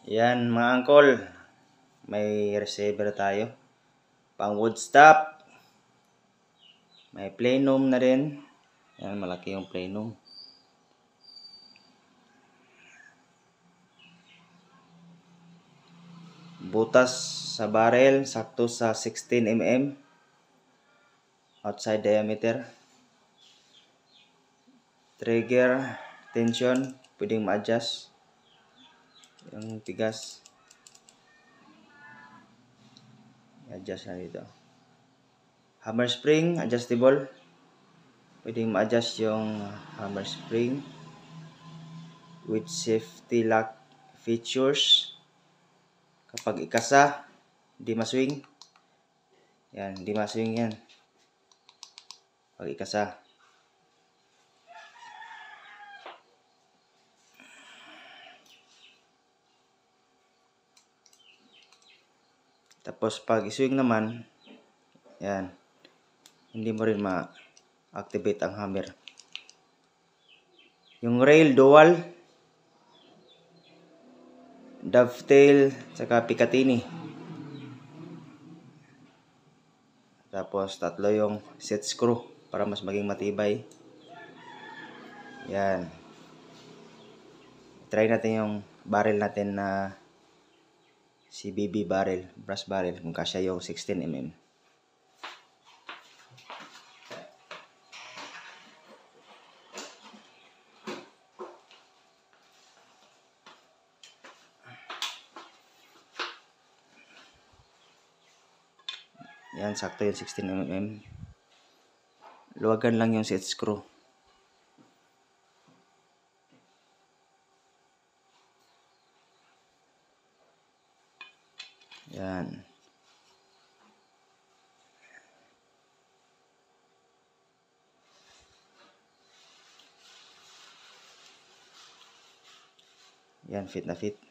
Yan mga angkol, may receiver tayo. Pang wood stop. May plenum na rin. Yan, malaki yung plenum. Butas sa barrel, sakto sa 16 mm. Outside diameter. Trigger, tension, pwedeng ma-adjust. Yung tigas. I-adjust na dito. Hammer spring, adjustable. Pwedeng ma-adjust yung hammer spring. With safety lock features. Kapag ikasa, hindi maswing. Yan, hindi maswing yan. Pag ikasa. Tapos pag iswing naman, yan, hindi mo rin ma-activate ang hammer. Yung rail dual, dovetail, saka Picatinny. Tapos tatlo yung set screw para mas maging matibay. Yan. Try natin yung barrel natin na CBB barrel, brass barrel, kung kasya yung 16 mm. Yan, sakto yung 16 mm. Luwagan lang yung set screw. Yan. Yan, fit na fit.